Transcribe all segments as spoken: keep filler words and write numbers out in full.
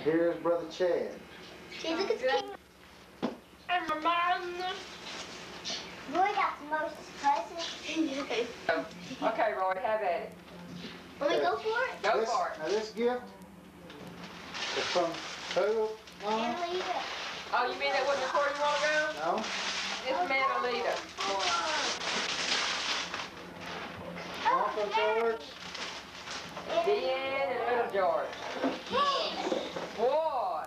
here's Brother Chad. See, look at the camera. And my mom. Roy got the most presents. Okay, Roy, have at it. Want me to go for it? Go this, for it. Now this gift is from who? Mom? Annalita. Oh, you mean that wasn't before you want to go? No? It's Manalita. Uncle George? Deanne and Little George. Boy.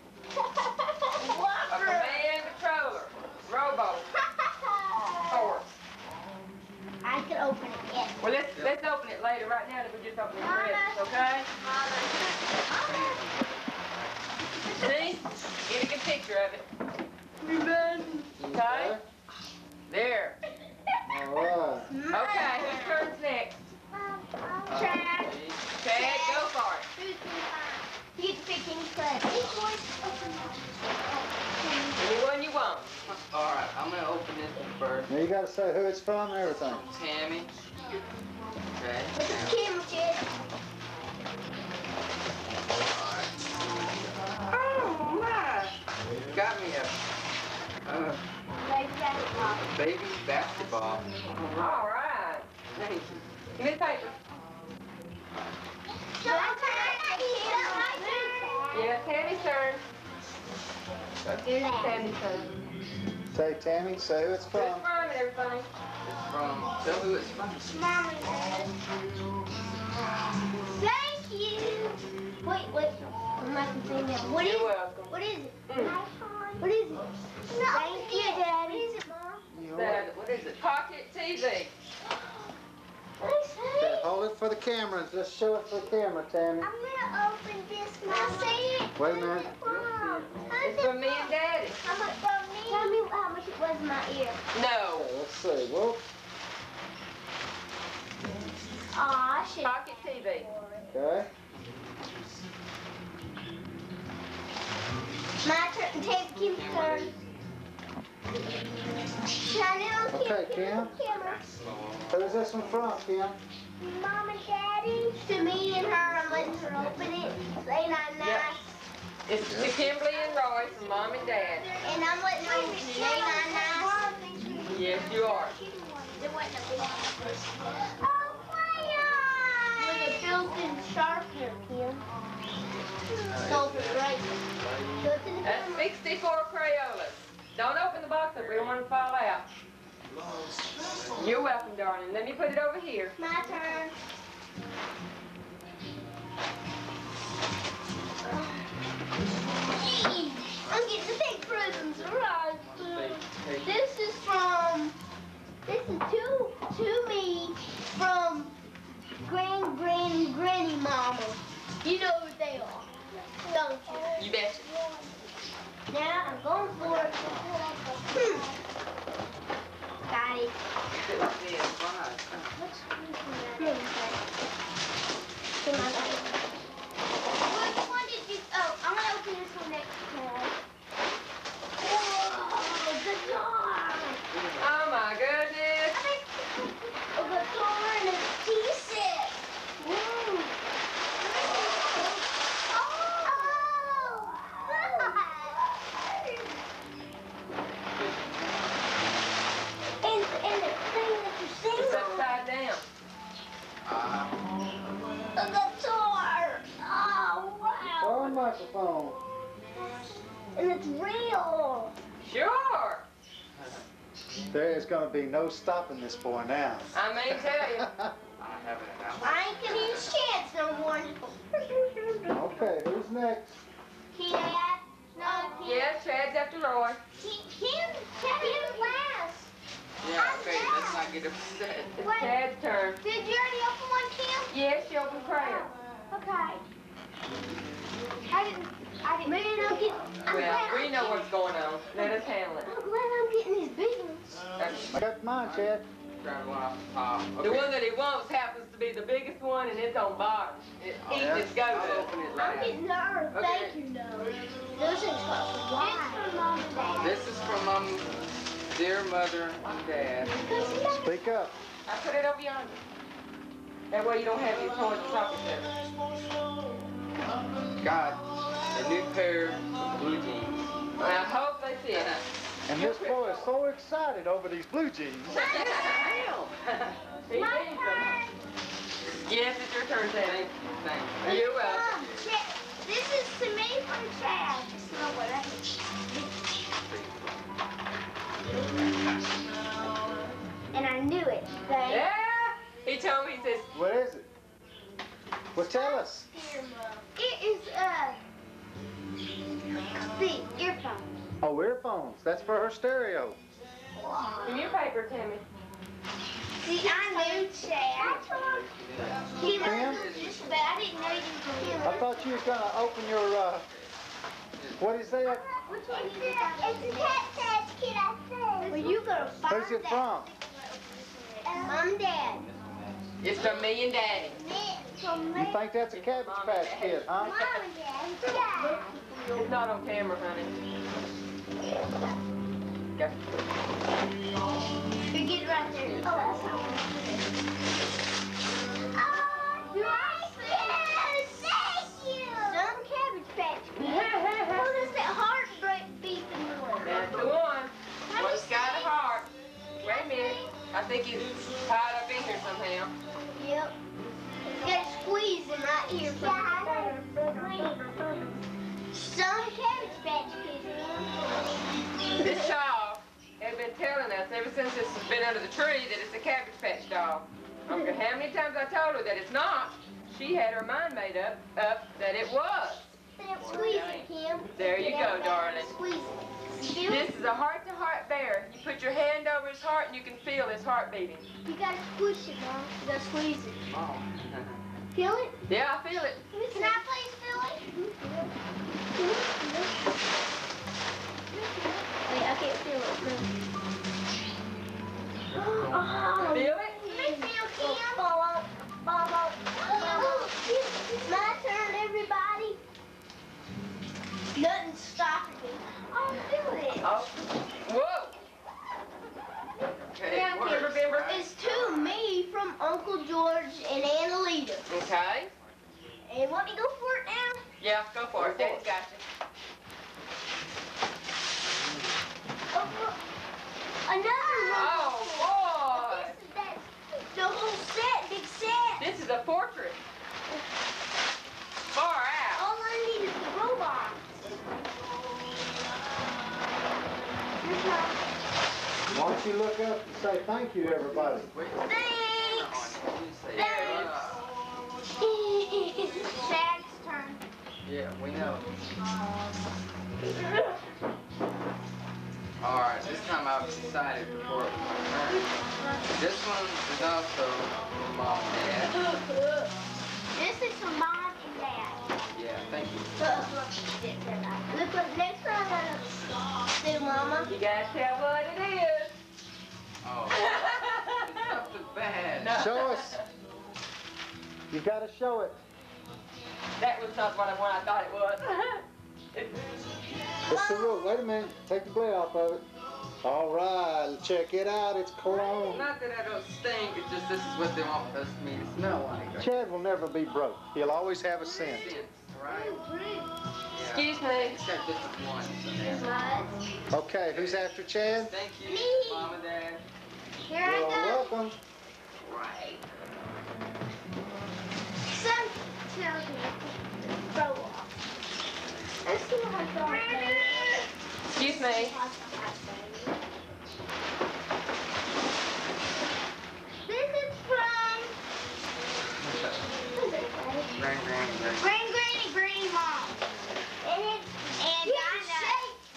A command controller. Robo. Horse. I can open it, yes. Well, let's let's open it later. Right now, we're just opening presents, okay? See? Get a good picture of it. Okay? There. All right. Okay, whose turn's next? Chad. Chad, go for it. You get to pick any present. Anyone you want. All right, I'm gonna open this one first. Now you gotta say who it's from and everything. Tammy. Okay. Look at the camera, Chad. Oh, my. Got me a, a Baby basketball. baby basketball. All right. Thank you. Give me the paper. So I turn my turn. Yeah, Tammy's turn. Here's Tammy's turn. Say Tammy, say who it's Who's from. from and everything? It's from, tell who it's from. Mom and Dad. Thank you. Wait, wait. I'm not gonna say that. What is You're it? welcome. What is it? Mm. What is it? Thank you, Daddy. What is it, Mom? That- what is it? Pocket T V. Okay, hold it for the camera. Just show it for the camera, Tammy. I'm gonna open this, Mom. See it? Wait a minute. Mom. It's from me and Daddy. How much from me? Tell me how much it was in my ear. No. Okay, let's see. Whoop. Aw, shit. Pocket T V. Okay. My turn. Take Kim's turn. Shine it on Okay, Kim. Kim. Camera. Who's this one from, Kim? Mom and Daddy. To me and her. I'm letting her open it. They not nice. Yep. It's to Kimberly and Roy from Mom and Dad. And I'm letting her open it. They not nice. Yes, you are. There wasn't a big one. Oh, crayon! With a built-in sharpener, Kim. Sold it right. So it's in the That's camera. sixty-four Crayolas. Don't open the box up. We don't want to fall out. You're welcome, darling. Let me put it over here. My turn. Gee, I'm getting the big presents, right? This is from, this is to, to me from Grand, Grand, Granny Mama. You know who they are, don't you? You betcha. Now I'm going for it. Hmm. Got it. It was the advice. Come on, got it. Which one did you, oh, I'm gonna open this one next time. Whoa, guitar! Oh my goodness. A guitar and a tea set. Woo! And, and the thing that you sing It's on. upside down. Uh, A guitar! Oh, wow! Oh, microphone. And it's real! Sure. There is gonna be no stopping this boy now. I may tell you. I have it out. I ain't gonna use chance no more. Okay, who's next? Dad? No, Kim. Yes, Chad's after Roy. Kim, Kim, Kim's last. Yeah, okay, let's not get upset. It's Wait. Chad's turn. Did you already open one, Kim? Yes, she opened crayon. Okay. I didn't, I didn't. Man, I'm getting, I'm Well, glad we I'm know getting- what's going on. Let us handle it. I'm glad I'm getting these big ones. I got mine, Chad. Grab one off the top. The Okay. one that he wants happens to be the biggest one, and it's on bottom. It Oh, eats yeah? its go I'll to. open it I'm last. getting nervous. Okay. Thank you, no. Those things cost a lot. It's from Mom and Dad. This is from um, dear mother and dad. Speak up. I put it over yonder. That way you don't have your toys and chocolate there. God, the pair of blue jeans. I hope they fit. And this boy is so excited over these blue jeans. He needs them. Yes, it's your turn, Sammy. Thank you. You're welcome. Um, Chad, this is to me from Chad. Just know what I And I knew it. Right? Yeah. He told me, he says, What is it? Well, tell us. It is, uh, the earphone. Oh, earphones. That's for her stereo. give me your paper, Tammy. See, I knew Chad. He Pam? was just, but I didn't know you I could. thought you was gonna open your, uh, what is that? It's a, it's a cat catch kid, I said. Well, you gonna find Who's it that. from? Mom and Dad. It's from me and Daddy. Me, from me. You think that's a Cabbage Patch Kid, huh? Mom and Dad. Yeah. It's not on camera, honey. Go. You get it right there. Oh, that's how Oh, yes, thank you. Some Cabbage Patch Kids. What is that heartbreak beeping noise? That's the one. One's got a heart. Wait a minute. I think he's tied up in here somehow. Yep. You gotta squeeze him right here. Some Cabbage Patch Kids. This child has been telling us ever since this has been under the tree that it's a Cabbage Patch doll. I don't care how many times I told her that it's not. She had her mind made up, up that it was. Squeeze it, Kim. There you go, darling. Squeeze it. Feel This it? is a heart-to-heart bear. You put your hand over his heart and you can feel his heart beating. You gotta squish it, Mom. You gotta squeeze it. Oh. Feel it? Yeah, I feel it. Can I please feel it? Wait, I can't feel it. Oh. Feel it? Let me feel, Kim. Follow, follow, follow. My turn, everybody. Nothing's stopping me. Oh, feel it. Oh. Whoa. Okay, Yeah, remember, remember? It's to me from Uncle George and Aunt Alita. Okay. And want me to go for it now? Yeah, go for it. Daddy's got you. Oh, another one. Oh, boy. This is that, the whole set, big set. This is a portrait. Far out. All I need is the robot. Here's my Why don't you look up and say thank you to everybody? thanks. You say Thanks. uh, Shag's turn. Yeah, we know. Alright, this time I've decided before it was my turn. This one is also from Mom and Dad. This is from Mom and Dad. Yeah, thank you. Look what next one I gotta do, Mama. You gotta tell what it is. Oh. It's something bad. No. Show us. You gotta show it. That was not what I, what I thought it was. It's the rule. Wait a minute. Take the blade off of it. All right. Check it out. It's cologne. Not that I don't stink, it's just this is what they want us me to smell like. Chad will never be broke. He'll always have a scent. Scents, right? Yeah. Excuse me. It's got different ones in there. Okay, who's after Chad? Thank you, Me. Mom and Dad. Here I You're go. welcome. Right. Some tells me to throw off. Let's see what I got. Excuse me. This is from Grand, grand, grand. Grand Granny Granny Mom. And it's and Dinah.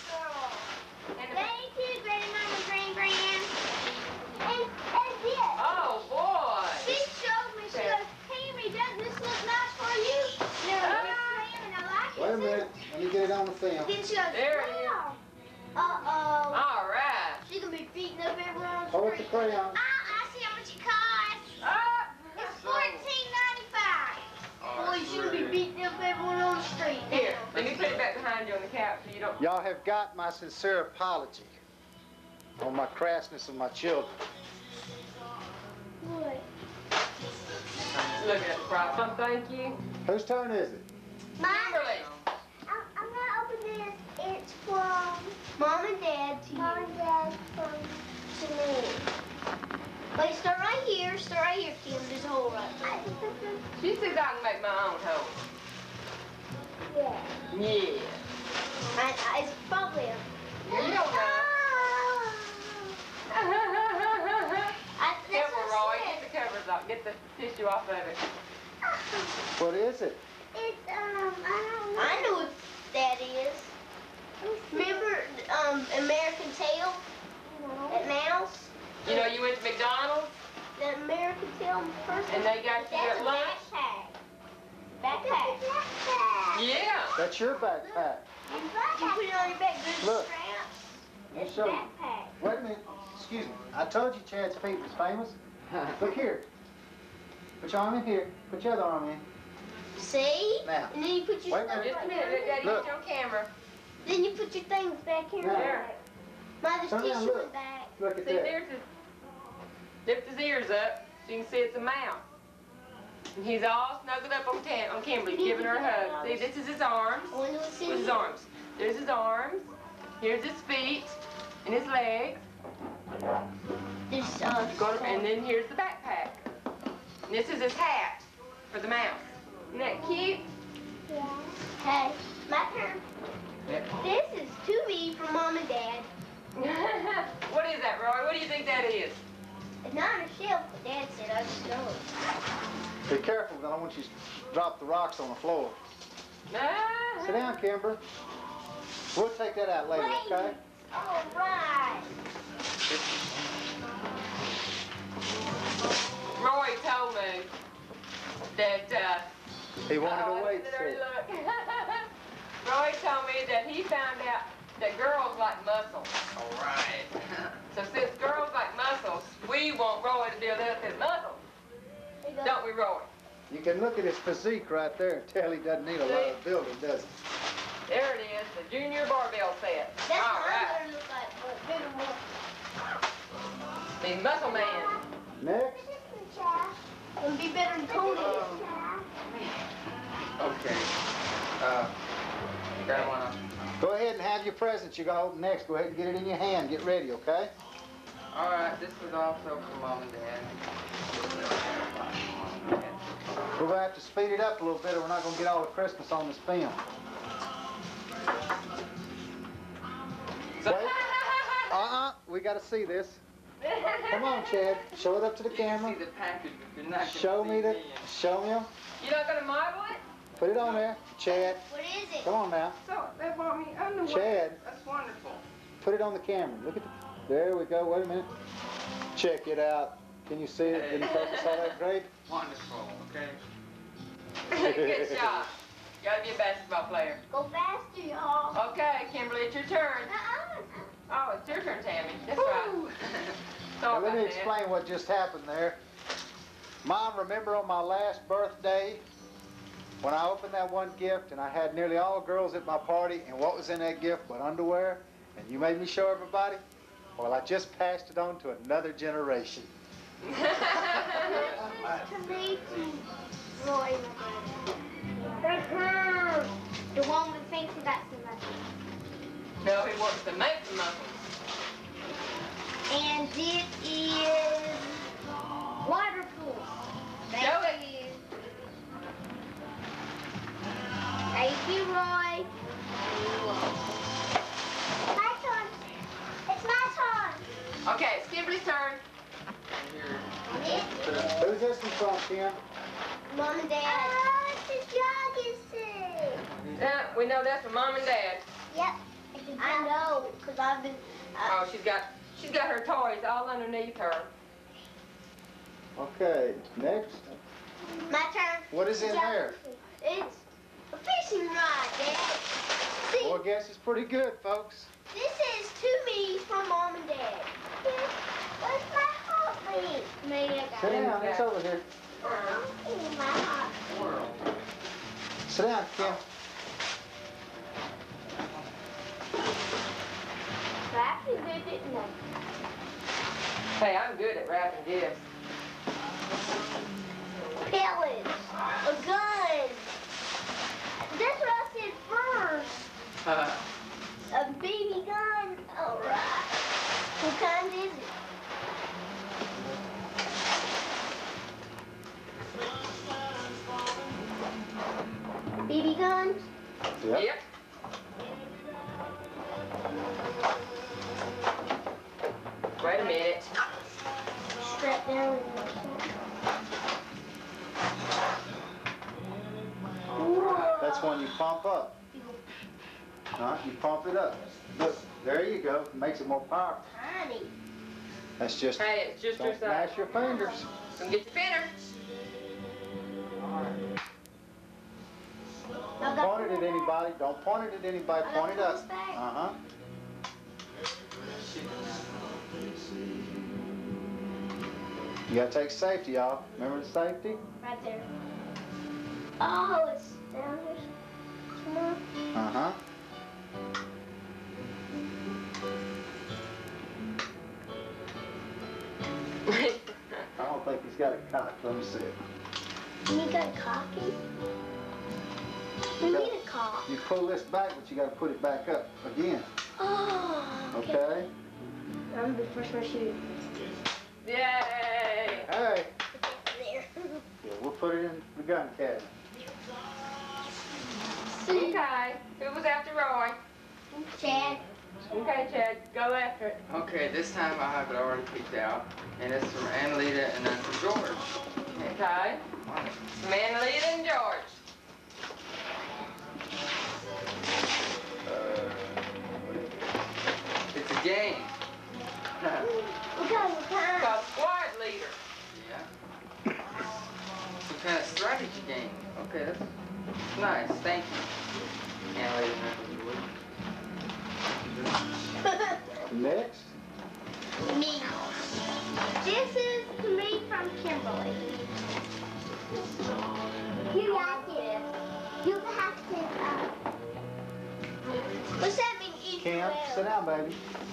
Thank you, Granny Mom and Grand Grand. And and this. Oh, boy. She showed me, she goes, Henry, doesn't this look nice for you? And I went, "Yes, ma'am," and I like it. Wait a too. minute. Let me get it on the film. Then she goes, There it is. wow. Uh-oh. All right. She's gonna be beating up everyone on the Oh, it's a street. crayon. Ah, I see how much it costs. Ah. It's fourteen ninety-five. Oh, Boy, she's gonna be great. beating up everyone on the street. Here, let me put it back behind you on the couch so you don't... Y'all have got my sincere apology on my crassness of my children. What? Look at the problem. Thank you. Whose turn is it? Mine. Kimberly. I'm, I'm not from Mom and Dad to Mom you. and Dad from to me. Wait, start right here. Start right here, Kim. There's a hole right there. She says I can make my own hole. Yeah. Yeah. I, I, it's probably a... You don't know. I, that's Careful, what Roy. I Get said. the covers off. Get the tissue off of it. What is it? It's, um, I don't know. I know what that is. Remember, um, American Tail? No. That mouse? You know, you went to McDonald's The American Tail person? and they got you That's at a lunch. backpack. Backpack. Backpack. Yeah. That's your backpack. You put it on your back. There's Look. straps. Let me It's show you. backpack. Wait a minute. Excuse me. I told you Chad's feet was famous. Look here. Put your arm in here. Put your other arm in. See? Now. And then you put your Wait a stuff minute. Just a right minute. here. Daddy, Look. get on camera. Then you put your things back here. Now. There. Mom, there's Turn around, tissue look. in back. Look at See, that. there's his, lift his ears up so you can see it's a mouse. And he's all snuggled up on, Tam, on Kimberly, giving her a hug. See, this is his arms. I wonder what's in With his here. arms. There's his arms. Here's his feet and his legs. There's, uh, Go to, and then here's the backpack. And this is his hat for the mouse. Isn't that cute? Yeah. Hey, my turn. Yep. This is to me from Mom and Dad. What is that, Roy? What do you think that is? It's not on a shelf, but Dad said I just know it. Be careful, I don't want you to drop the rocks on the floor. Ah. Sit down, Kimber. We'll take that out later, okay? All right. Roy told me that, uh, He wanted oh, to wait. look at her see. look. Roy told me that he found out that girls like muscles. All right. So since girls like muscles, we want Roy to build up his muscles. There you go. Don't we, Roy? You can look at his physique right there and tell he doesn't need a lot of building, does he? There it is, the junior barbell set. That's All what I'm right. gonna look like, but bigger one. The muscle man. Next. It'll be better than Tony. Okay. Uh, grab one. Go ahead and have your presents you're going to open next. Go ahead and get it in your hand. Get ready, okay? All right. This was also for Mom and Dad. We're going to have to speed it up a little bit or we're not going to get all the Christmas on this film. So, Wait. Uh-uh. We got to see this. Come on, Chad. Show it up to the You camera. can see the package, but you're not gonna Show see me the... me. Show me 'em. you're not gonna model it? Put it on there. Chad. What is it? Come on now. So they bought me underwear. Chad. That's wonderful. Put it on the camera. Look at the... There we go. Wait a minute. Check it out. Can you see it? Didn't focus all that great? Wonderful. Okay. Good shot. You gotta be a basketball player. Go faster, y'all. Okay, Kimberly, it's your turn. Uh-uh. Oh, it's your turn, Tammy. That's right. Now, Sorry let me about that. explain what just happened there. Mom, remember on my last birthday when I opened that one gift and I had nearly all girls at my party, and what was in that gift but underwear? And you made me show everybody? Well, I just passed it on to another generation. To me, to Roy. The one with thinks he got some muscles. No, he wants to make the muscles. And it is waterproof. Thank Show it. you. Thank you, Roy. My turn. It's my turn. Okay, it's Kimberly's turn. Here. Who's this one from, Kim? Mom and Dad. Oh, it's a jogging suit. Yeah, we know that's for Mom and Dad. Yep. I know, because I've been... Uh, Oh, she's got she's got her toys all underneath her. Okay, next. my turn. What is in Jogging there? suit. It's a fishing rod, Dad. See, Well, I guess it's pretty good, folks. this is to me from Mom and Dad. Where's my heartbeat? Maybe I got Sit it. down, it's over here. Oh, my heart. World. Sit down, Kim. Wrapping good, didn't I? Hey, I'm good at wrapping gifts. Pellets. A gun. That's what I said first. Uh, A big ones? Yep. Yep. Wait a minute. Strap down. That's when you pump up. Huh? You pump it up. Look, there you go. Makes it more powerful. Tiny. That's just, Hey, it's just your don't size. mash your fingers. Come get your spinner. Don't point it at anybody. Don't point it at anybody. I got Point it the up. whole bag. Uh-huh. You gotta take safety, y'all. Remember the safety? Right there. Oh, it's down here. Come on. Uh-huh. I don't think he's got it cocked. Let me see it. You got a cocky? We need a cock. You pull this back, but you gotta put it back up again. Oh, okay. Okay? I'm gonna be the first one to shoot. Yay! Hey. There. Yeah, we'll put it in the gun cabinet. Okay. Who was after Roy? Chad. Okay, Chad, go after it. Okay, this time I have it already picked out. And it's from Annalita and Uncle George. Okay. From Annalita and George. It's a game. We got a time. Called Squad Leader. Yeah. Some kind of strategy game. Okay, that's nice. Thank you. Annalita and Uncle George. Next. Me. This is to me from Kimberly. You like it. You have to, uh... What's that mean, eat Cam, well? sit down, baby.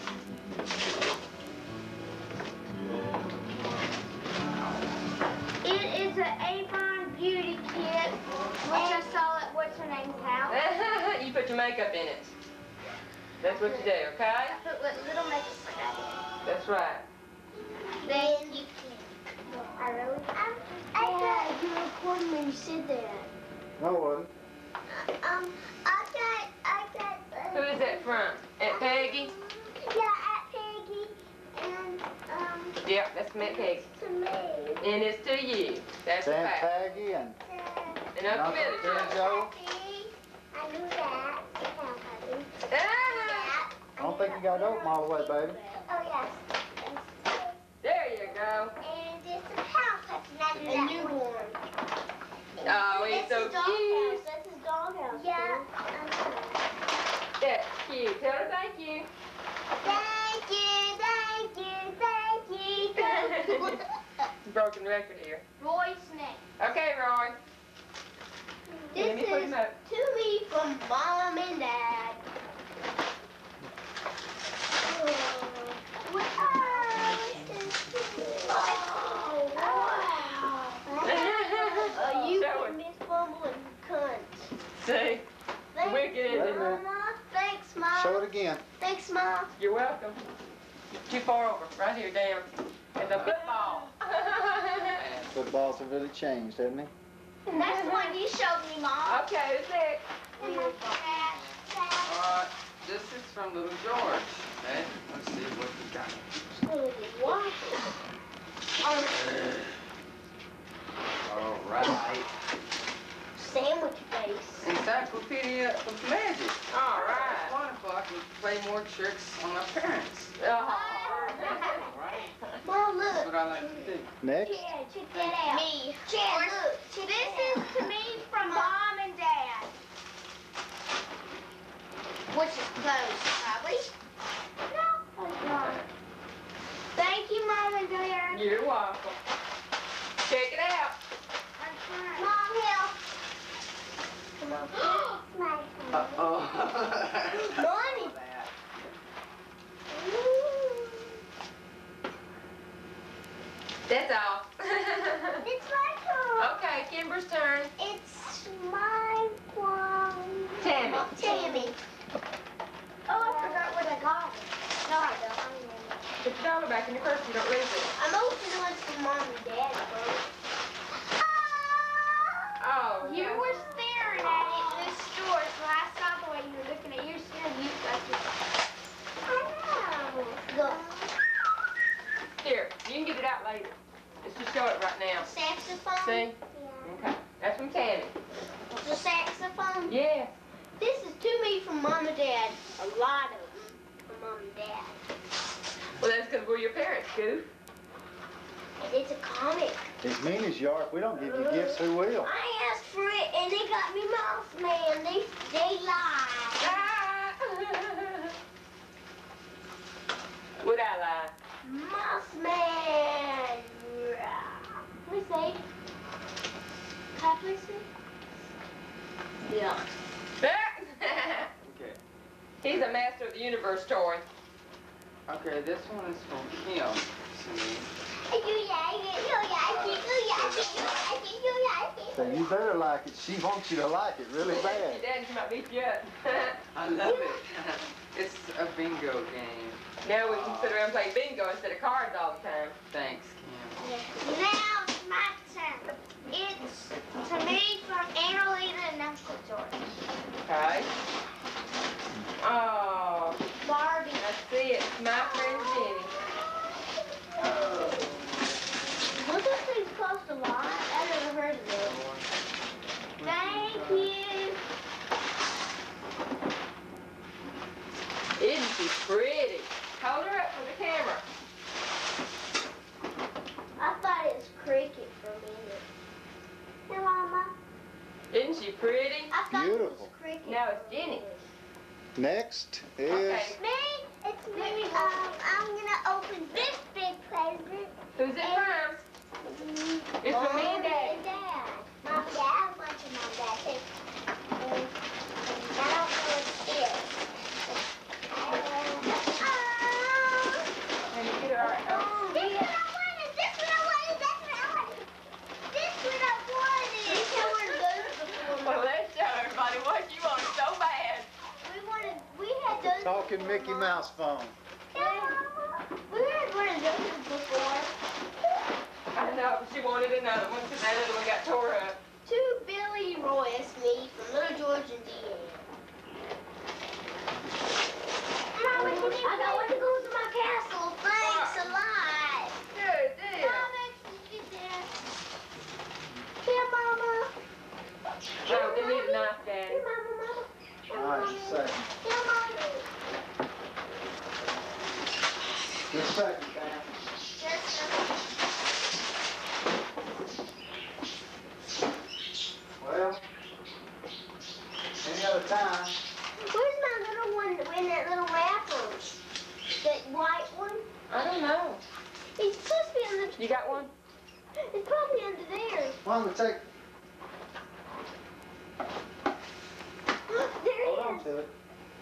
It is an Avon Beauty Kit, which I saw at what's her name's house. You put your makeup in it. That's what you do, okay? I put what little makeup I That's right. Then you can. I really. I, I yeah, you recorded when you said that. No one. Um, I got, I got. Who is that from? Aunt Peggy? Yeah, Aunt Peggy, and um, Yep, that's Aunt Peggy. to me. And it's to you. That's a Aunt fact. Peggy and And Uncle Uncle Billy. Billy Joe. I knew that. Ah, I don't think you got it open all the way, baby. Oh yes. there you go. And it's a cow puppy, not a newborn. Oh, he's That's so his dog cute. house. That's his dog house. Yeah. That's cute. Tell her thank you. Thank you, thank you, thank you. Thank you. Broken record here. Roy's next. Okay, Roy. This Let me put is him up. to me from Mom and Dad. Oh, wow. Uh, you Show can it. miss fumbling cunt. See? Thanks, Wicked, isn't it? Mama. Thanks, Mom. Show it again. Thanks, Mom. You're welcome. Too far over. Right here, down. At the football. Footballs have really changed, haven't they? And that's the one you showed me, Mom. Okay, who's next? Uh, this is from Little George. Okay, let's see what we got. All right. Sandwich face. Encyclopedia of Magic. All right. Wonderful. I can play more tricks on my parents. Oh. Right? Mom, That's look. what I like to do. Next. Chad, check that out. Me. Chad, look. This is to me from Mom and Dad. Which is close, probably. No, it's not. Thank you, Mom and Dad. You're welcome. Check it out. Mom, help. Come on. My Uh-oh. Money. Ooh. That's all. It's my turn. Okay, Kimber's turn. It's my one. Tammy. Tammy. Oh, I forgot what I got. No, I don't. Put your dollar back in your purse so you don't lose it. I'm opening the ones from Mom and Dad first. Oh, You yeah. were staring at it in the store Mom? Yeah. This is to me from Mom and Dad. A lot of them from Mom and Dad. Well, that's because we're your parents, Goof. It's a comic. As mean as you are, if we don't give you gifts, who will? I asked for it and they got me Mouse Man. They, they lied. Ah. Would I lie? Mouse Man. Let me say. Can I please say? Yeah. Okay. He's a Master of the Universe toy. Okay, this one is from Kim. See? You like it, you like it, you like it, you like it, you like it. So you better like it. She wants you to like it really Your bad. dad, she might beat you up. I love it. It's a bingo game. Now we can sit around and play bingo instead of cards all the time. Thanks, Kim. Now it's my turn. It's to me from Annalena and Uncle George. Okay. Oh, Barbie. I see it. My friend Jenny. Well, this thing's cost a lot. I never heard of it. Thank you. Isn't she pretty? Hold her up for the camera. I thought it was cricket for a minute. Hey, Mama. Isn't she pretty? I thought it Beautiful. was cricket. Now it's Jenny. Next is Okay. Me? It's me. Um, I'm gonna open this big present. Who's it from? It's from me and Dad. Mom and Dad. Mom, Dad, what's your mom, Dad? Say, um, I don't know what it is. Uh, oh. Can you get her all right? Oh. This one I wanted. This one I wanted. That's what I wanted. This one I wanted. We had one of those before. Well, let's show everybody what you want so bad. We wanted. We had those. talking before, Mickey Mom. Mouse phone. Yeah, Mama. We had one of those before. I know, but she wanted another one because that other one got tore up. To Billy Roy, it's me from Little George and Deanne. Mama, can you I got one to go to my castle. Thanks a lot. Good deal. Mama, can you get that? Here, Mama. No, they need a knife, Daddy. Here, Mama, Mama. Here, All right, Mama. second. Here, Mama. Just a second, Pam. Yes, sir. Well, any other time. Where's my little one in that little wrapper? That white one? I don't know. It's supposed to be on the... You got one? It's probably under there. Why don't we take, There hold it on is. to it.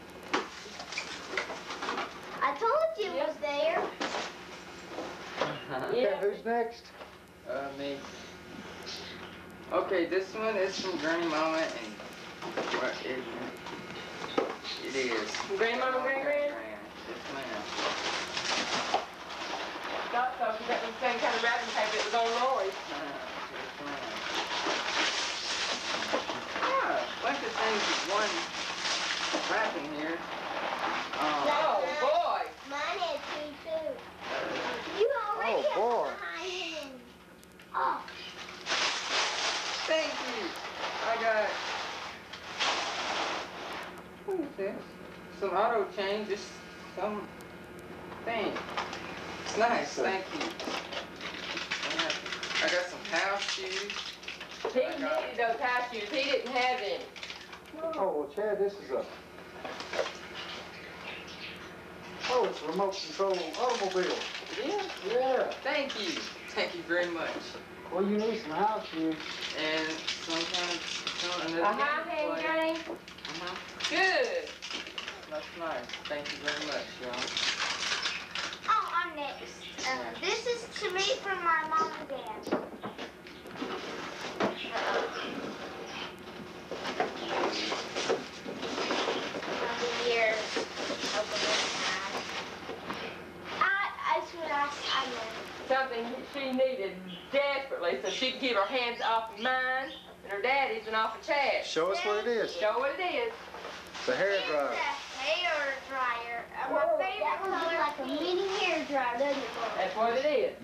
I told you it was there. Okay, Yeah. who's next? Uh, me. Okay, this one is from Granny Mama and what is it? It is. Grandmama, Grand Grand? Yes, ma'am. Thought so, because that was the same kind of wrapping paper that was on Roy's. Yes, ma'am. Yeah, a bunch of things with one wrapping here. Um, Oh, boy. Mine had two, too. You already Oh, have boy. mine. Oh, Thank you. I got. What is this? Some auto changes. Some thing. It's nice. Thank you. I got some house shoes. He needed those house shoes. He didn't have any. Oh, well, Chad, this is a, oh, it's a remote control automobile. Yeah. Yeah. Thank you. Thank you very much. Well, you need some house shoes. And some kind of some A another high hand display. game? Uh-huh. Good. That's nice. Thank you very much, y'all. oh, I'm next. Um, this is to me from my mom and dad. Open here. Open this time. I, I should ask, I know. Something she needed desperately so she could get her hands off of mine and her daddy's and off of Chad's. Show us what it is. Show what it is. It's a hair dryer. It's a hair dryer. Uh, my favorite color like a mini hair dryer, doesn't it, Mom? That's what it is.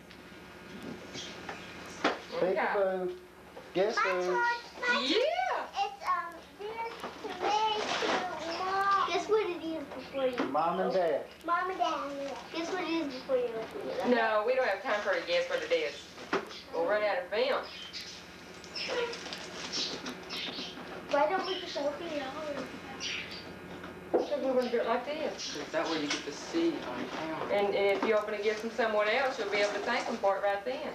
What we got? Peekaboo. Guess My who? choice. My choice. Yeah. It's um this Mom and Dad. Mom and Dad. Guess what it is before you look at it. No, we don't have time for her to guess what it is. We'll run out of film. Why don't we just open it all? So we're gonna do it like this. Is that way you get to see on camera? And, and if you open a gift from someone else, you'll be able to thank them for it right then.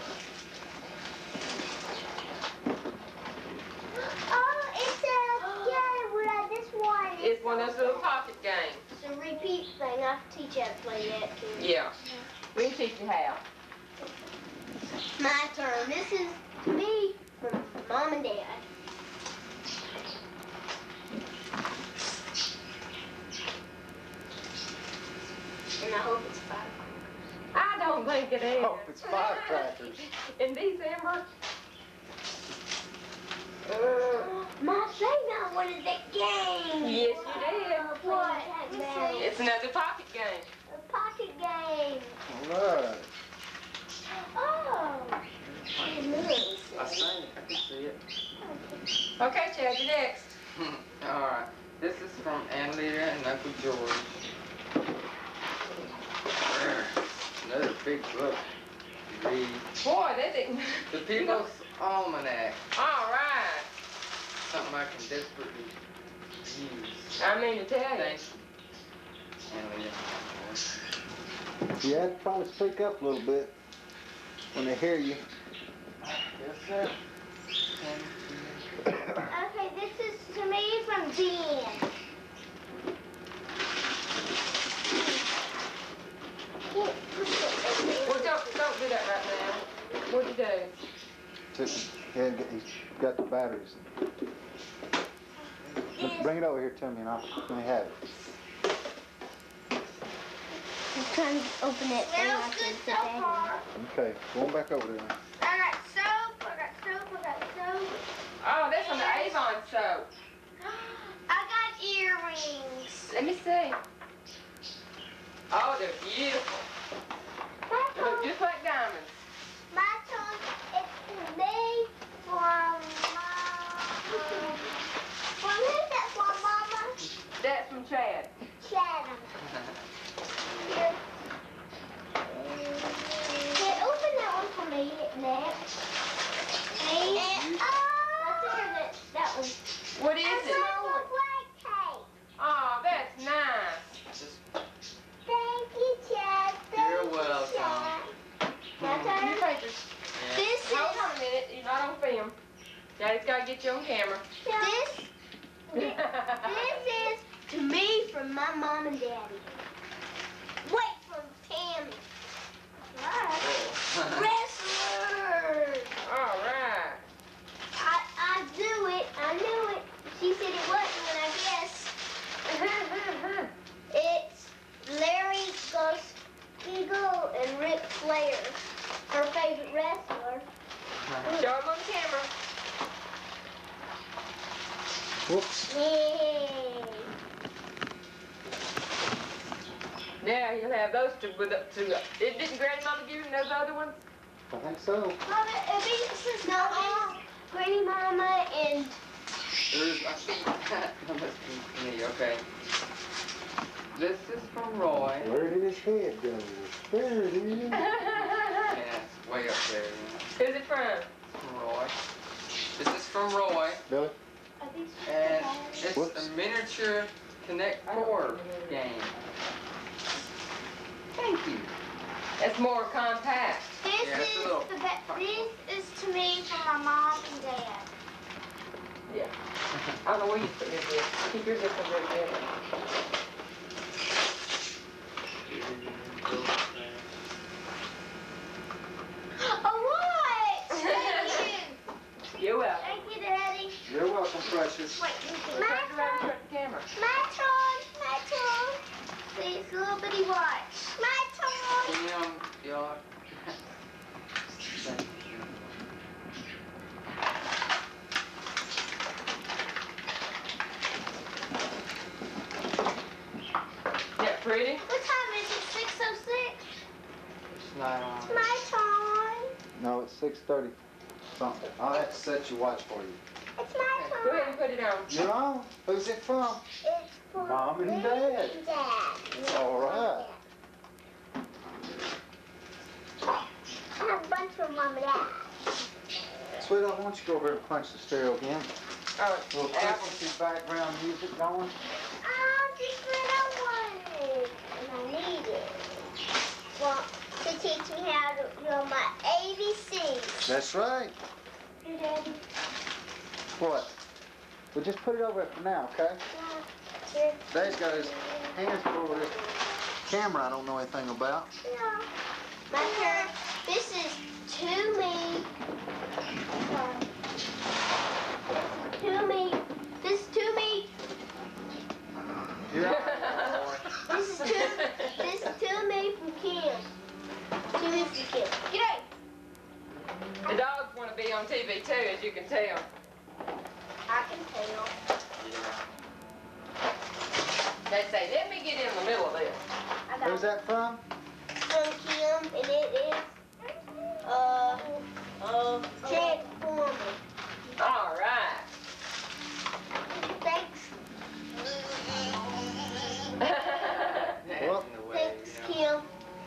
Oh, it's a, yeah, what I just wanted. It's one of those little pocket games. It's a repeat thing. I have to teach you how to play that too. Yeah. We can teach you how. My turn. This is to me from Mom and Dad. And I hope it's five. I don't think it is. Oh, it's firecrackers. In December. Uh, Mom, say now what is that game? Yes, you did. What? It's another pocket game. A pocket game. All right. Oh. I see it. I can see it. Okay, Chad, you're next. All right. This is from Annalita and Uncle George. Another big book. to read. Boy, they didn't. The People's Almanac. All right. Something I can desperately use. I mean to tell you. Thank you. Annalita. You have to probably speak up a little bit when they hear you. Yes, sir. Okay, this is to me from Jen. Well, don't, don't do that right now. What'd you do? Just, yeah, get, he's got the batteries. Bring it over here to me and I'll let me have it. I'm trying to open it. Smells good so far. Okay, going back over there. I got soap, I got soap, I got soap. Oh, that's from the Avon soap. I got earrings. Let me see. Oh, they're beautiful. My They look turn. just like diamonds. My turn. It's to me from Mom. From who's that from, Mama? That's from Chad. Chatham. Here. Okay, open that one for me next. Please. Oh. Let's hear that, that one. What is That's it? my white cake. Oh, that's nice. Just Thank you, Chad. Thank You're you, welcome. Chad. My You turn. take this. This Hold is on a minute. You're not on film. Daddy's got to get you on camera. this. This is to me from my mom and daddy. Wait, from Tammy. Right. Wrestlers. All right. I I do it. I knew it. She said it wasn't, and I guess it's Larry Ghost Eagle and Ric Flair, her favorite wrestler. Show him on camera. Whoops. Yay. Now you'll have those two with the two. It didn't Grandmama give you those other ones? I think so. Mama, I think this is no, it's Granny Mama and There's, I think, that must be me, okay. This is from Roy. Where did his head go? There it is. Yeah, it's way up there. Yeah. Who's it from? From Roy. This is from Roy, Billy? I think and she's it's Whoops. a miniature Connect Four game. Thank you. That's more compact. This Yeah, it's a is little the be- this is to me from my mom and dad. Yeah. I don't know where you put yours. Is. Keep yours up a little bit. Oh, what? Thank you. You're welcome. Thank you, Daddy. You're welcome, precious. Wait, Turn my it around and turn. turn the camera. My turn. My turn. Please, little bitty watch. My turn. Can you, um, y'all? Thank you. Yeah, pretty. What time is it? six oh six? It's not on. It's my turn. No, it's six thirty something. I'll have to set your watch for you. It's my Go ahead turn. and put it on. You're on. Who's it from? It's for Mom and Dad. Dad. All right. I have a bunch for Mom and Dad. Sweetheart, why don't you go over and punch the stereo again? Oh, A little Apple. frequency background music going. Oh, just what I wanted. And I need it. Well, to teach me how to know my A B Cs. That's right. Hey, Daddy. What? We'll just put it over it for now, okay? Yeah. Dad's got his hands full of this camera I don't know anything about. Yeah. My turn. This is to me. To me. This is to me. Yeah. This is to this is to me from Kim. To me from Kim. G'day. The dogs want to be on T V too, as you can tell. I can tell. They say, let me get in the middle of this. I got Who's that from? from Kim, and it is uh uh Transformers. All right. Thanks, Well, thanks, Kim.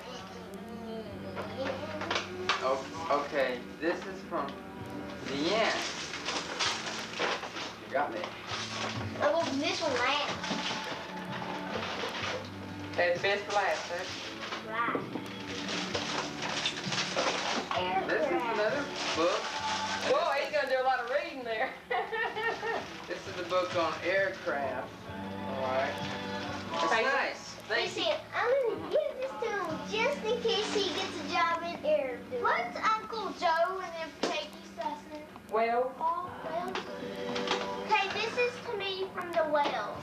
Oh, okay, this is from the end. You got me. I'll open this one last. That's the best for last, huh? Right. This is another book. Boy, he's gonna do a lot of reading there. This is the book on aircraft. Alright. It's Thank you. nice. Thank you. Listen, I'm gonna give this to him just in case he gets a job in air. What's Uncle Joe and then Peggy's last name? Well, Oh, Wales. Okay, this is to me from the Wales.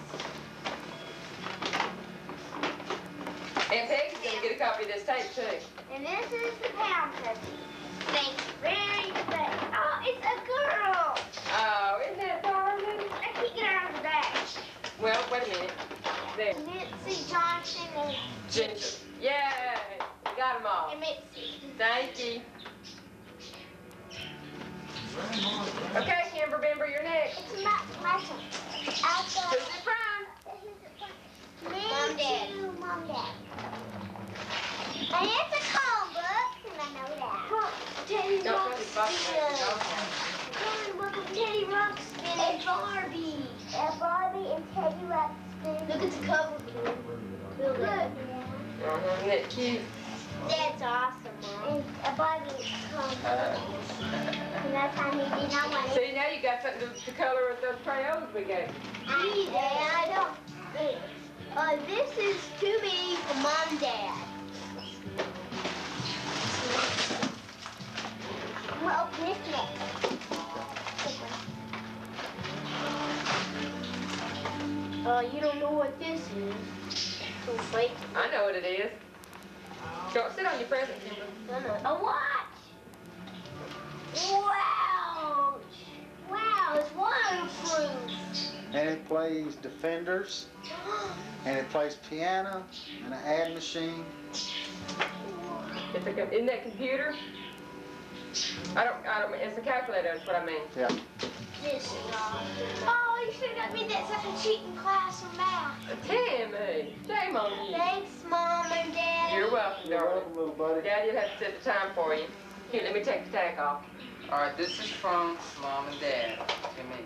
Aunt Peggy's gonna get a copy of this tape too. And this is the pound turkey. Thanks very much. Oh, it's a girl. Oh, isn't that darling? I can't get her out of the bag. Well, wait a minute. There. Mitzi Johnson and Ginger. Yay! We got them all. and Mitzi. Thank you. Okay, Kimber Bimber, you're next. It's my, my turn. I'll Who's go. it from? Me Mom, Dad. Too, Mom, Dad. And it's a comic book, and I know that. Teddy Don't put the box back. Ruxpin. Comic book of Teddy Ruxpin and Barbie. And Barbie and Teddy Ruxpin. Look at the cover, Kim. Look. Uh-huh, isn't that cute? That's awesome, Mom. And a Barbie comic book. And that's how he did not want it. See, now you got something to, to color with those crayons we gave. See, Dad, I don't. Uh, this is to me from Mom and Dad. I'm gonna open this next. Uh, you don't know what this is. So wait. I know what it is. Go sit on your present, Kimber. A watch. Wow. Wow, it's waterproof. and it plays Defenders, and it plays piano, and an ad machine. It's a, com- isn't that computer? I don't, I don't, it's a calculator, that's what I mean. Yeah. This is awesome. Oh, you should have got me that such a cheating class of math. Tammy, shame on you. Thanks, Mom and Dad. You're welcome, You're darling. welcome, little buddy. Daddy'll have to set the time for you. Here, let me take the tack off. All right, this is from Mom and Dad to me.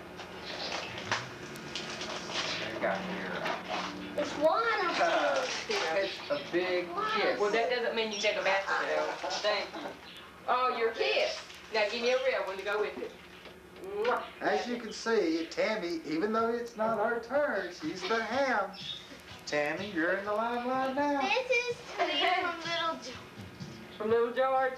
There you go. It's waterproof. It's a big kiss. Well, that doesn't mean you take a bath with it. Thank you. Oh, your kiss. Now give me a real one to go with it. Mwah. As you can see, Tammy, even though it's not her turn, she's the ham. Tammy, you're in the limelight now. This is to me from Little Joe. From little George.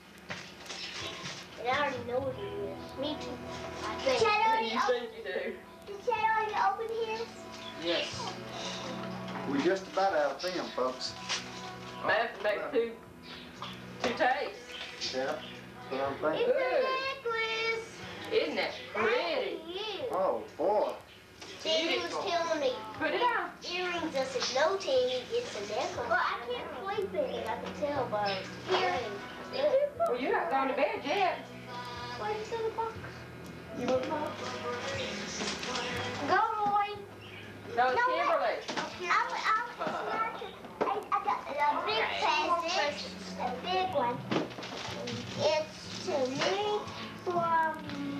And I already know what it is. Me too. Did You Chad already open, think you do. did Chad already open his? Yes. We're just about out of them, folks. Might have to make two, two tastes. Yeah, that's what I'm It's thinking. a necklace. Isn't that pretty? It is. Oh, boy. Daddy was telling me Put it on. earrings. I said, no, Tammy, it's a necklace. Well, I can't sleep in it. I can tell by here. Well, you're not going to bed yet. Where's the box? You want more? Go, Roy. No, Oh, No, Kimberly. I, I, I, I got a big present, a big one. It's to me from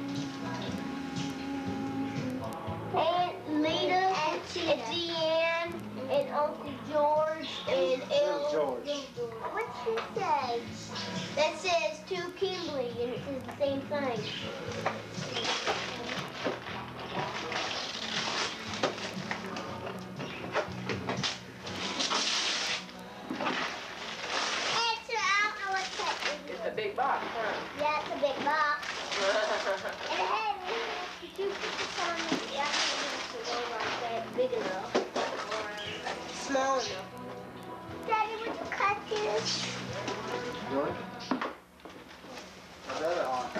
Aunt Lita, and Deanne, and Uncle George, and Little El. George. What's it say? That says to Kimberly, and it says the same thing. It's, I don't know what that is. It's a big box, huh? Yeah, it's a big box. And hey, did you put this on the yeah, I think it's a like that, big enough. Or small enough. Daddy, would you cut this? Really? Put that on.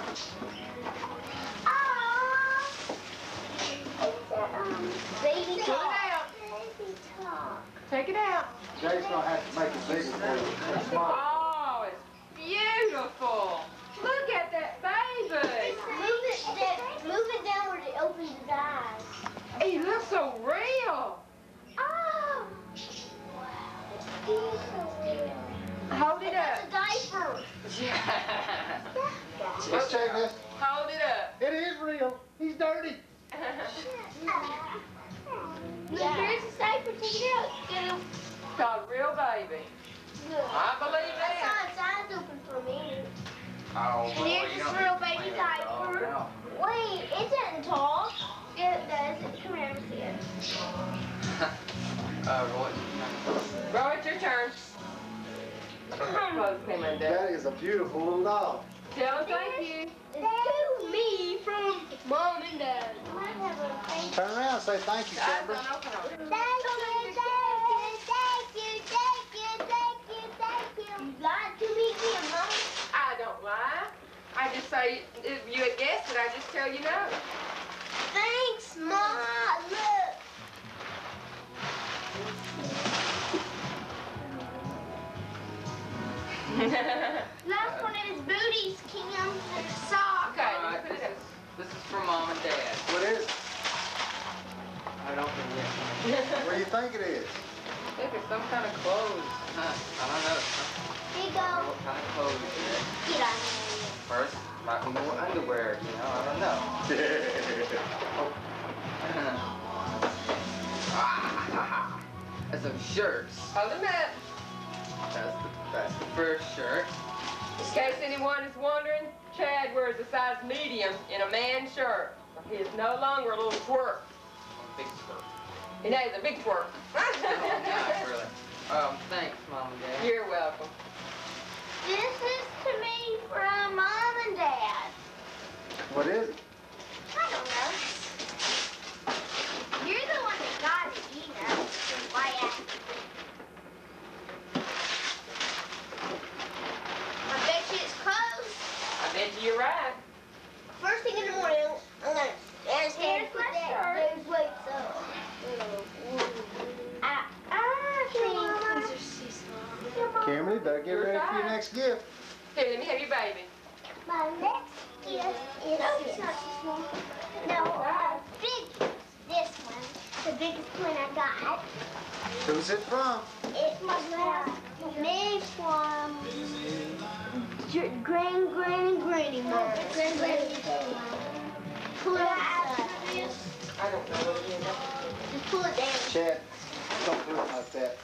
Aww. It's a um, baby Pull it talk. out. Baby talk. Take it out. Jay's gonna have to make it bigger for you. It's small. Oh, it's beautiful. Look at that baby. Move it, down, move it down where it opens his eyes. He looks so real. Oh! Wow. Hold it It's up. a diaper. Yeah. Let's check this. Hold it up. It is real. He's dirty. Look, here's the diaper. Take it out. Get him. Called real baby. Good. I believe I that. saw his eyes open for me. Oh, boy, Here's you this don't real need to baby clean that dog diaper. out. Wait, it doesn't talk. Yeah, it does. Come here, let me see it. Uh, Roy. Roy, it's your turn. Close him in there. That is a beautiful little dog. Tell him thank you. It's to me from Mom and Dad. Turn around and say thank you, Eyes Kimber. don't open on Thank you, thank you, thank you, thank you, thank you, thank you. You lied to me again, Mom. I don't lie. I just say, if you had guessed it, I just tell you no. Thanks, Mom. Look. Last one is booties, Kim, and a sock. Okay, All right, put it this, in. this is for Mom and Dad. What is it? I don't think yet. What do you think it is? I think it's some kind of clothes. Huh, I don't know. Here you I don't know go. what kind of clothes it is. Get on there. First, might be more underwear, you know, I don't know. Ah, That's some shirts. Hold him up. That's the, that's the first shirt. In case anyone is wondering, Chad wears a size medium in a man's shirt. He is no longer a little twerp. Big skirt. And that is a big twerp. Oh, God, really. Um, thanks, Mom and Dad. You're welcome. This is to me from Mom and Dad. What is it? I don't know. You're the one that got it, you know. Why ask? I bet you it's closed. I bet you you're right. First thing in the morning, I'm gonna ask Dad to put that, those weights up. I, I think these are too small. Kimberly, better get ready for your next gift. Here, let me have your baby. My next gift is no, it's not too small. No, uh, big. This one, the biggest one I got. Who's it from? It was from me from J- Grand Granny Granny Mom. Grand Granny Granny Mom. Pull it out. I don't know what it is. Just pull it down. Chad, don't do it like that.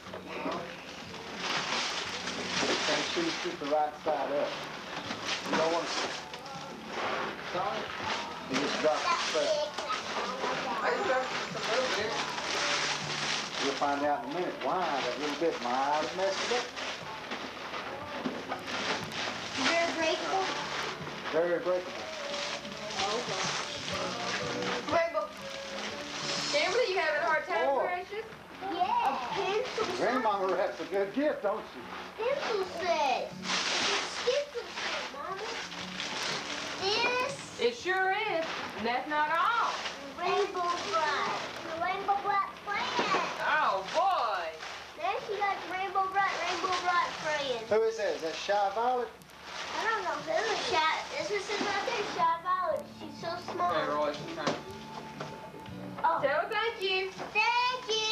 Make sure you keep the right side up. You don't want to. Sorry. You just drop it straight. I just got just a little bit. You'll find out in a minute why that little bit might have messed it up. Very grateful. Very breakable. Rainbow. Kimberly, you having a hard time, Oh. precious? Yeah. A pencil set. Grandmama wraps a good gift, don't she? Pencil set. It's a pencil set, Mama. This It sure is. And that's not all. rainbow bright. The rainbow bright friend. Oh, boy. Then she got the rainbow bright, rainbow bright friend. Who is that? Is that Shy Violet? I don't know. This is shy. This one says right there, shy violet. She's so small. Hey, Roy, turn. Oh. Tell her thank you. Thank you.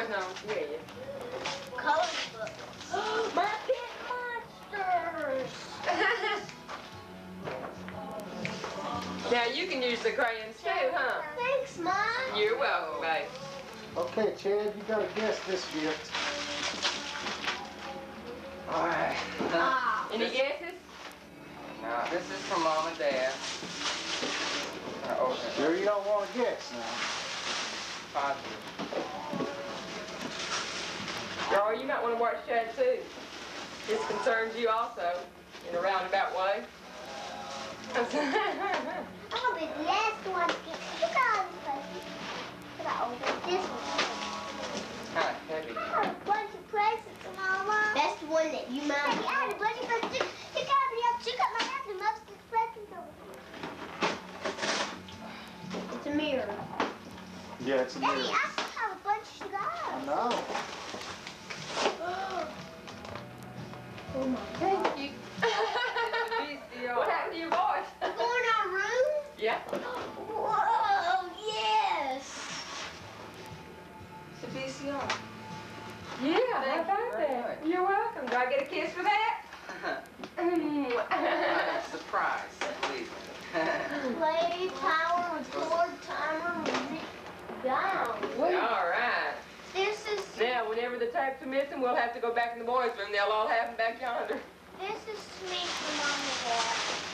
putting on. Yeah, yeah. Color book. My pet monsters. Now you can use the crayons too, huh? Thanks, Mom. You're welcome, babe. Okay, Chad, you gotta guess this gift. All right. Ah. Any This- guesses? No, this is from Mom and Dad. Uh, open it. Sure you don't wanna guess now. Positive. Or you might want to watch Chad too. This concerns you also, in a roundabout way. I'm gonna be the last one to get. Look at all this presents. Look at all this one. Kind of heavy. I had a bunch of presents, Mama. That's the one that you might. I had a bunch of presents. You, you got me up. You got my bathroom upstairs presents over. It's a mirror. Yeah, it's a Daddy, mirror. I still have a bunch to go. I know. Oh my. Thank you. What happened to your voice? Go in our room? Yeah. Whoa, yes. It's a V C R. Yeah, Thank how you about very that? much. You're welcome. Do I get a kiss for that? Uh, surprise, please. Play, power, record, timer, music, down. All right. This is Now, whenever the tapes are missing, we'll have to go back in the boys' room. They'll all have them back yonder. this is sweet for Mom and Dad.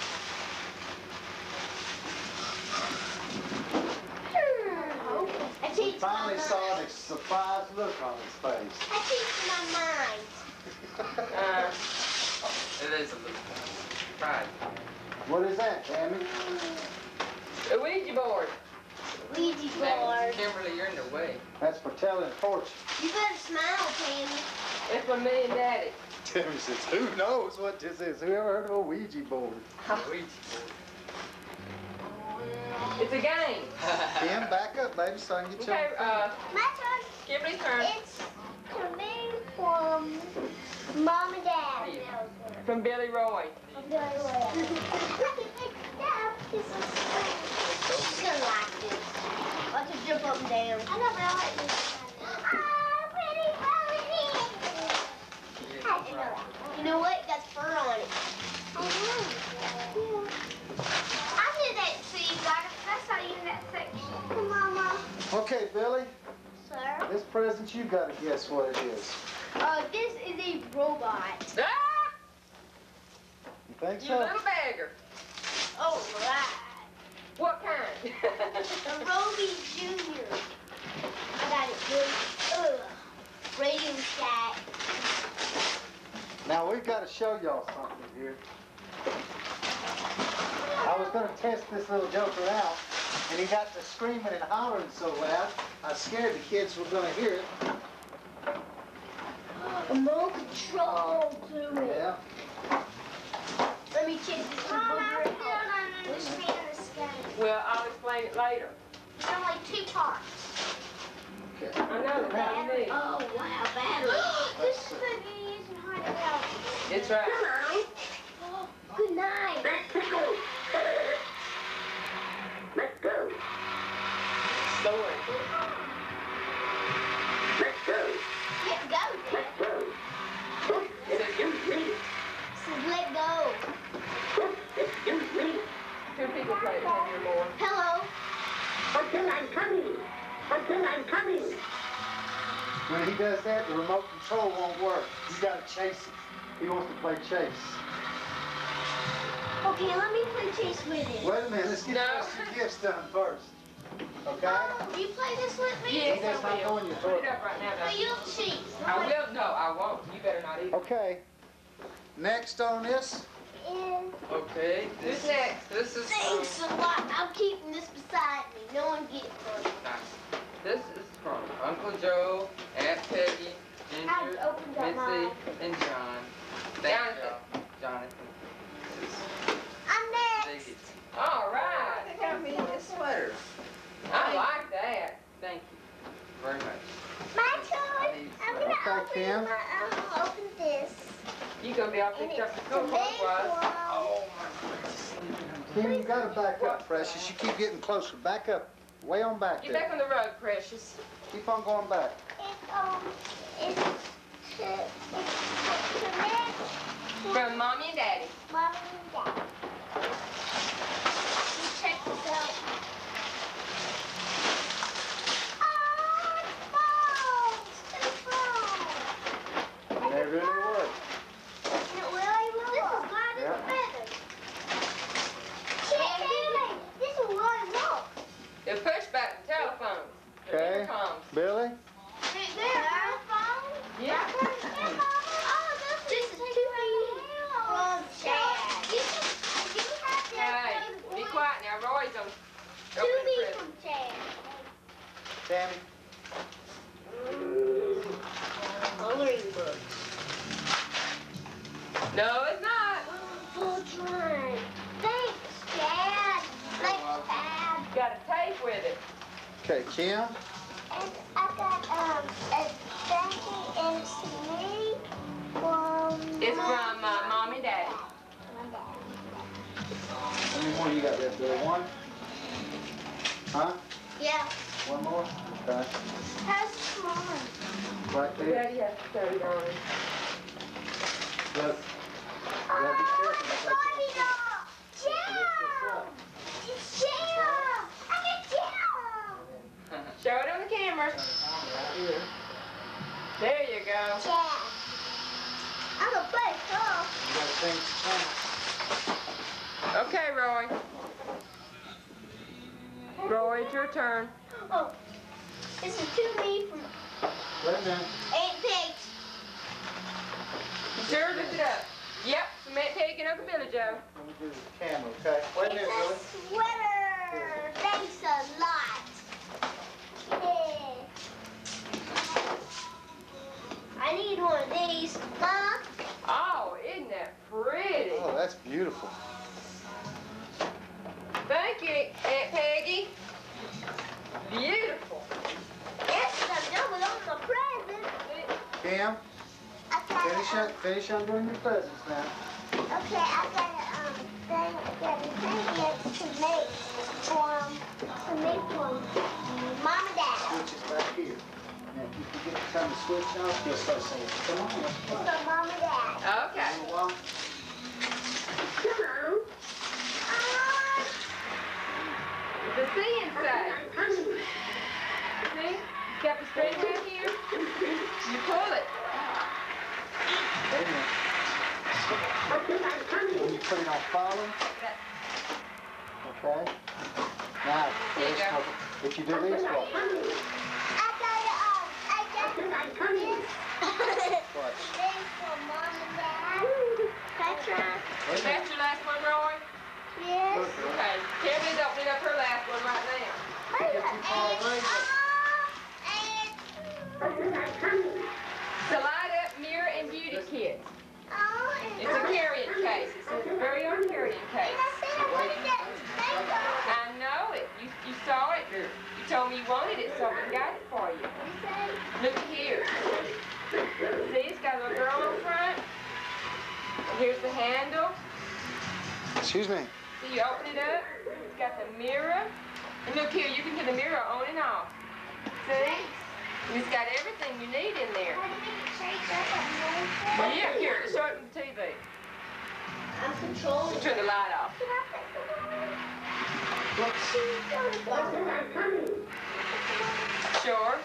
Hmm. I We changed my finally mind. saw the surprised look on his face. I changed my mind. Uh, It is a little surprise. What is that, Tammy? the Ouija board. Ouija board. Kimberly, you're in the way. That's for telling fortune. You better smile, Tammy. It's for me and Daddy. Tammy says, who knows what this is? Who ever heard of a Ouija board? Ouija It's a game. Kim, back up, baby, so I can get you Okay, on uh, My turn. Kimberly's turn. It's coming from Mom and Dad. From Billy Roy. She's gonna like this. Watch her jump up and down. I know, but I like this. Ah, pretty Halloween. How'd you know that? You know what? It got fur on it. Oh, yeah. I knew that too, you got it. That's how you in that section. Come on, Mom. Okay, Billy, Sir? this present you gotta guess what it is. Uh, this is a robot. Ah! You think You so? little beggar. Oh, right. What kind? A Roby Junior I got it good. Ugh. Radio Shack. Now we've got to show y'all something here. I was gonna test this little joker out, and he got to screaming and hollering so loud, I was scared the kids were gonna hear it. Remote control to it. Yeah. Let me check this. Mom, I still don't understand this game. Well, I'll explain it later. It's only two parts. Okay. I know, that's all you need. Oh, wow, battery. This is the using hard out. It's right. Oh, good night. Let's go. Story. Let's go. Let's go, Dad. Let's go. Excuse me. Says let go. Excuse me. Two people play it when you're more. Hello. Until I'm coming. Until I'm coming. When he does that, the remote control won't work. You gotta chase it. He wants to play chase. Okay, let me play chase with it. Wait a minute, let's get No. those two gifts done first. Okay? Oh, you play this with me? Yes, That's I not will. going your Put throat. it up right now, But though. you'll cheat. I will. No, I won't. You better not either. Okay. Next on this, And Okay, Who's this, next? this is thanks from, a lot. I'm keeping this beside me. No one get it first. this is from Uncle Joe, Aunt Peggy, I Ginger, opened up Missy, mine. and John. Thank Jonathan. y'all. Jonathan. This is I'm next. big. All right. They got me in this sweater. I like that. Thank you very much. My turn. I'm gonna Okay, open Kim. my. I'm gonna open this. You gonna be all And picked it's up to the school big clothes-wise. one. Oh my goodness. Kim, you gotta back up, Precious. You keep getting closer. Back up. Way on back Get there. back on the road, precious. Keep on going back. It's um, it's to, it's to connect From Mommy and Daddy. Mommy and Daddy. You check this out. Oh, it's phones! It's phones! They really work. It really will. This is glad Yeah. it's better. Shit, Billy, this is really work. They're push button telephones. They're Okay. intercoms. Billy? Their phone? Yeah. Oh, this is to me from Chad. You can, you have this Hey, one be for- quiet now. Roy's on. To opening me present. from Chad. Tammy? Coloring book. No, it's not. Book line. Thanks, Chad. Thanks, Chad. Got a tape with it. Okay, Kim? And I got um a thank you and it's to me from It's from uh, Mom and Daddy. my dad. How many more you got there, Billy? One? Huh? Yeah. One more? Okay. How's mine? Right there. Daddy has to turn it on. Look. Oh, Yeah, be careful. it's Barbie doll. Jam. It's Jam. I got Jam. Show it on the camera. There you go. Jam. I'm gonna play golf. You gotta change the channel. Okay, Roy. Roy, it's your turn. Oh, this is to me from Wait a minute. Eight Pigs. You sure? Lift it up. Yep, Cement Pig and Uncle Billy Joe. Let me do the camera, okay? Wait a minute, Billy. It's a sweater. Thanks a lot. Yeah. I need one of these. Mom? Oh, isn't that pretty? Oh, that's beautiful. Thank you, Aunt Peggy. Beautiful. Yes, I'm done with all my presents. Kim, I got finish um, up, finish undoing your presents now. Okay, I got a um thing, got a thing to make from to make from Mom and Dad. Switch is back here. Now, if you can get the time to switch off, you'll start saying, come on, let's It's play. from Mom and Dad. Okay. A little while. Hello. Um, The C inside. See? Got the string right here. You pull it. Wait a minute. When you put it on follow, okay? Now, There you this, go. if you do this way, I got a um, I got this what? thing from Mom and Dad. That's right. Wait Is a minute. that your last one, Roy? Yes. Okay. Tammy's opening up her last one right now. And, Get you Paul um, Ranger. and, The light up mirror and beauty kit. oh, and, It's a carrying case. It's a very own carrying and case. I said I wanted that thing on. I know it. You, you saw it. You told me you wanted it, so we got it for you. You said, Look here. See, it's got a little girl on front. And here's the handle. Excuse me. So you open it up. It's got the mirror. And look here, you can turn the mirror on and off. See? And it's got everything you need in there. how do you shake that up? Yeah, here, show it on the T V. I'm controlling. You turn the light off. Can I put the one? She's so fun. Sure.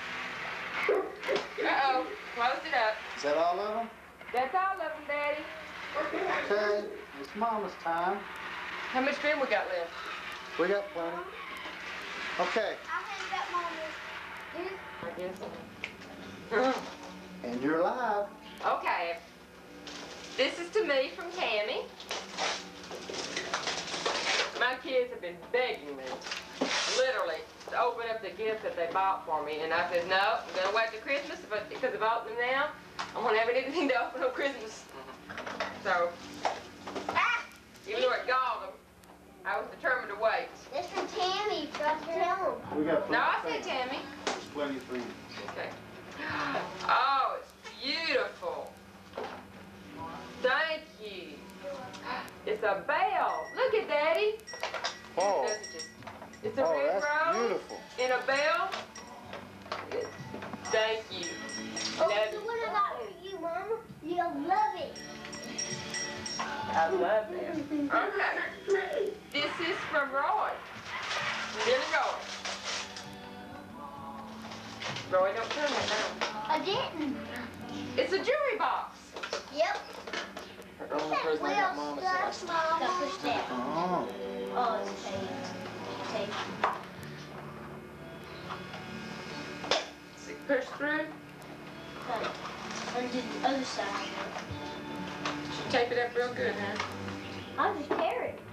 Uh-oh. Close it up. Is that all of them? That's all of them, Daddy. Okay, it's Mama's time. How much film we got left? We got plenty. Okay, I'll hand that Mama. I guess. and you're live. Okay. This is to me from Tammy. My kids have been begging me, literally, to open up the gift that they bought for me. And I said, no, I'm going to wait till Christmas, but because I've opened them now, I won't have anything to open on Christmas. So, Ah! even though it galled them, I was determined to wait. This from Tammy. Forgot to tell him. We got No, I plenty. said Tammy. There's plenty for you. Okay. Oh, it's beautiful. Thank you. It's a bell. Look at Daddy. Oh, It's a oh, red that's rose beautiful. in a bell. It's Thank you. Oh, Love so you. what I got for you, Mama? You'll love it. I love them. Okay. This is from Roy. Here we go. Roy, don't turn that down. I didn't. It's a jewelry box. Yep. The only person I got Mama That's said. Mama. Got pushed down. Oh. Oh, it's tape. Tape. See, push through. Okay. Undo the other side. Should tape it up real good, huh? I'll just tear it.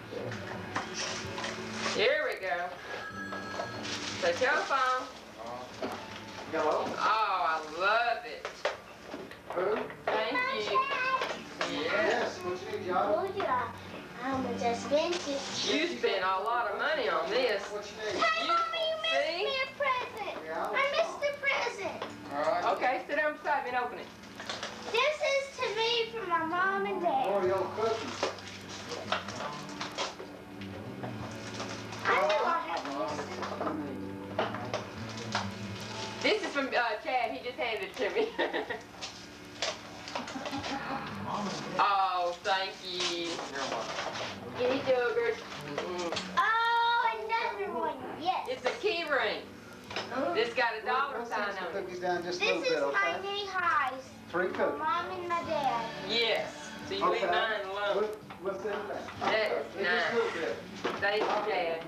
Here we go. The telephone. Hello? Oh, I love it. Who? Thank you. Yeah. Yes, what you need, John? Told you I, how much I spent it. You spent a lot of money on this. What you need? Hey, You- Mommy, you missed see? me a present. Yeah, I missed a present. All right. Okay, sit down beside me and open it. This is to me from my mom and dad. Oreo cookies. I knew I had this. This is from uh, Chad. He just handed it to me. Oh, thank you. Give me yogurt. Mm. Oh, another one. Yes. It's a key ring. It's got a dollar We'll sign send some on it. cookies down just a This little bit, is my okay? knee highs. Three My cookies. mom and my dad. Yes. So you leave Okay. mine alone. We'll, we'll send that. That's Just a nice. little bit. Thank you, Chad.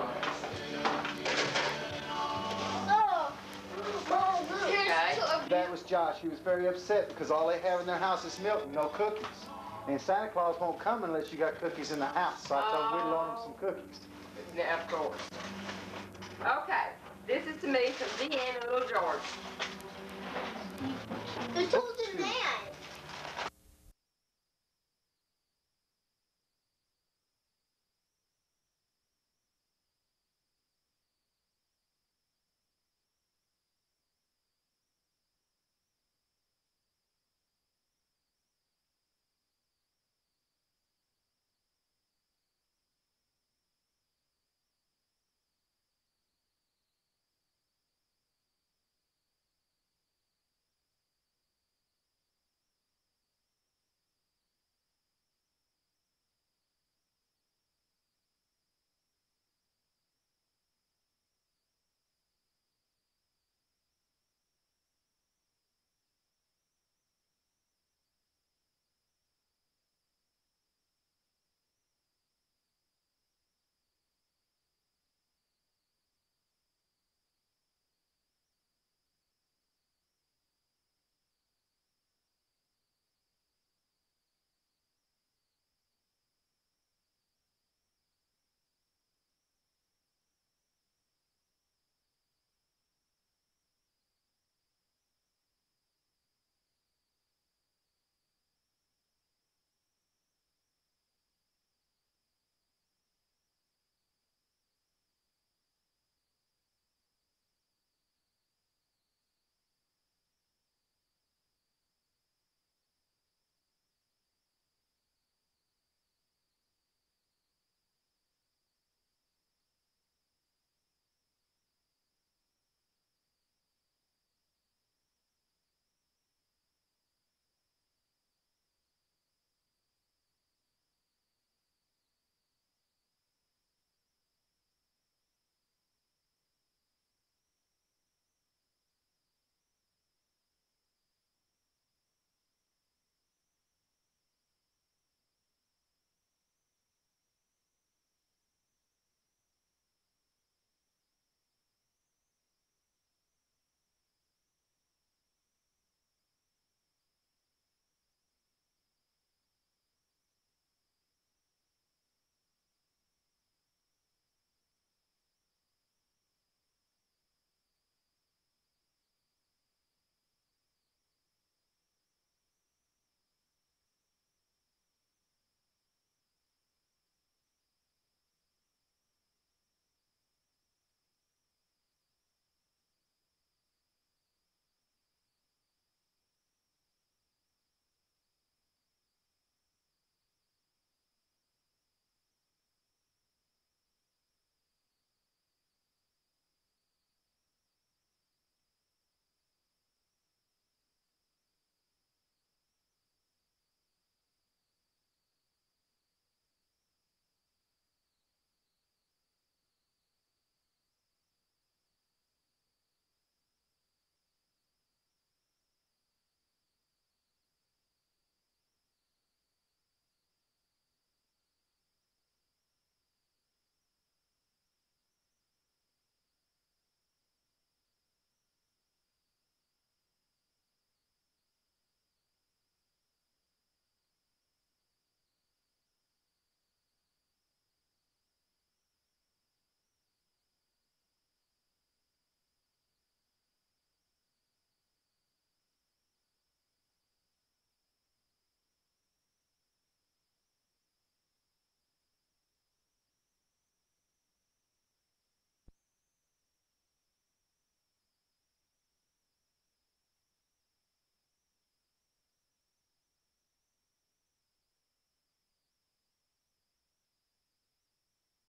Oh. Oh, Okay. That was Josh. He was very upset because all they have in their house is milk and no cookies. And Santa Claus won't come unless you got cookies in the house. So I told him we'd loan him some cookies. Yeah, of course. Okay. This is to me from Deanne and Little George. It's a